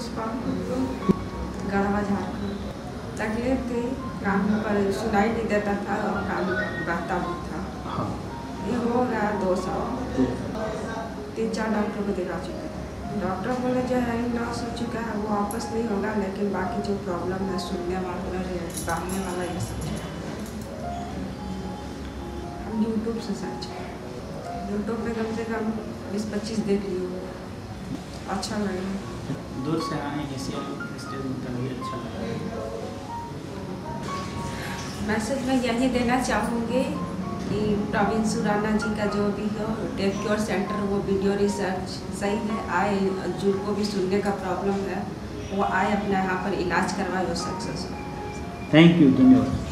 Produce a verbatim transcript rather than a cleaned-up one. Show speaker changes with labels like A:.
A: पुष्पा गढ़वा झारखंड। तकलीफ थी, कान पर सुनाई नहीं देता था और कान बहता भी था।
B: हाँ।
A: ये हो गया दो साल, तीन चार डॉक्टर को दिखा चुके हैं। डॉक्टर बोले जो है लॉस हो चुका है, वो वापस नहीं होगा, लेकिन बाकी जो प्रॉब्लम है सुनने वाला गाने वाला ये सब हम यूट्यूब से सर्च करें। यूट्यूब पे कम से कम बीस पच्चीस देख लिए, अच्छा लगा।
B: दूर से आए इनिशियल स्टेज में तभी अच्छा लगा।
A: मैसेज मैं यही देना चाहूँगी कि प्रवीण सुराना जी का जो भी हो डेफ क्योर सेंटर, वो वीडियो रिसर्च सही है, आए जिनको भी सुनने का प्रॉब्लम है वो आए अपना यहाँ पर इलाज करवाए, वो सक्सेस हो।
B: थैंक यू, धन्यवाद।